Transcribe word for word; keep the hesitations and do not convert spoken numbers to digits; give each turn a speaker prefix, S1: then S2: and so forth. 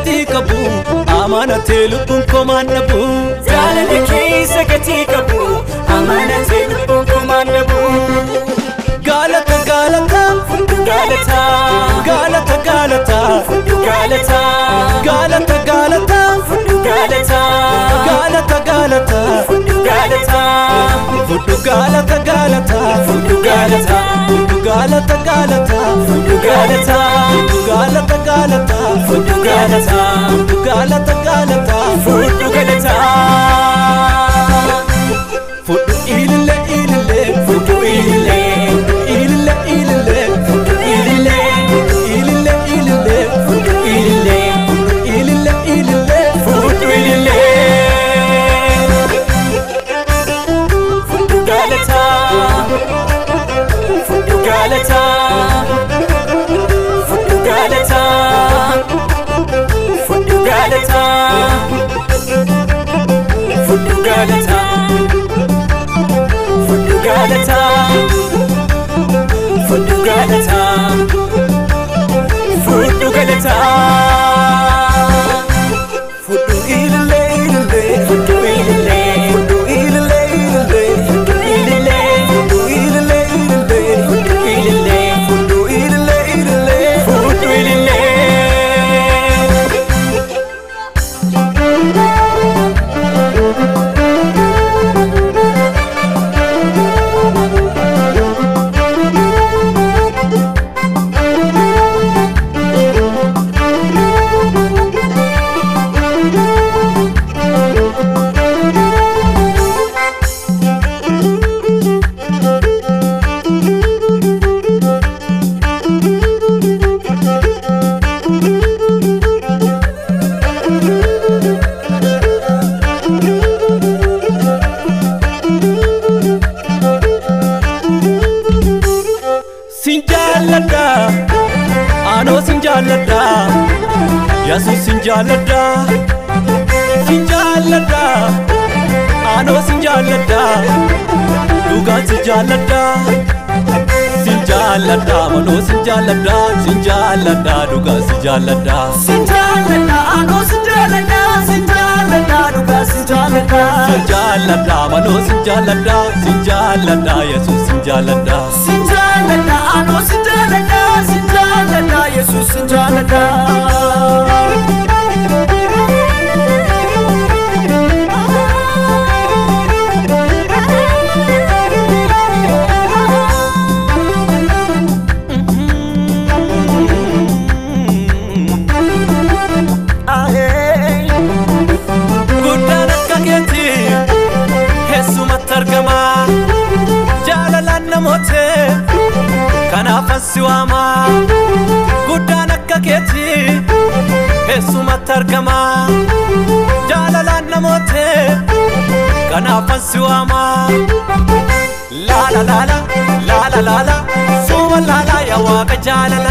S1: gatii qabu amanatee lubbuun koo maan dhabu
S2: jaalala keessa gatii qabu amanatee lubbuun koo maan dhabu
S1: galata galata
S2: fundu galata
S1: galata galata
S2: fundu galata
S1: galata galata
S2: fundu galata
S1: galata galata
S2: fundu galata
S1: fundu galata galata
S2: fundu galata
S1: fundu galata galata
S2: fundu galata
S1: galata galata
S2: fundu galata
S1: galata galata
S2: fundu galata
S1: fundu ilile ilile
S2: fundu ilile
S1: ilile ilile
S2: fundu ilile
S1: ilile ilile
S2: fundu ilile
S1: ilile ilile
S2: fundu ilile fundu galata fundu galata fundu galata fundu galata fundu galata fundu galata fundu galata fundu galata fundu ilile ilile fundu ilile fundu ilile ilile fundu ilile fundu ilile ilile fundu ilile fundu ilile ilile fundu ilile
S1: sinjalada ano sinjalada yesus sinjalada sinjalada ano sinjalada duga sinjalada sinjalada ano sinjalada sinjalada duga sinjalada
S2: sinjalada ano sinjalada sinjalada duga sinjalada
S1: sinjalada ano sinjalada sinjalada yesus sinjalada
S2: sinjalada ano sinjalada sinjalada yesus sinjalada
S1: guddaan akka keetti heessumatti argama jaalalaan namoota kanaaf ansi waama guddaan akka keetti heessumatti argama jaalalaan namoota kanaaf ansi waama laala laala laala laala suuma laala yaa waaqa jaalala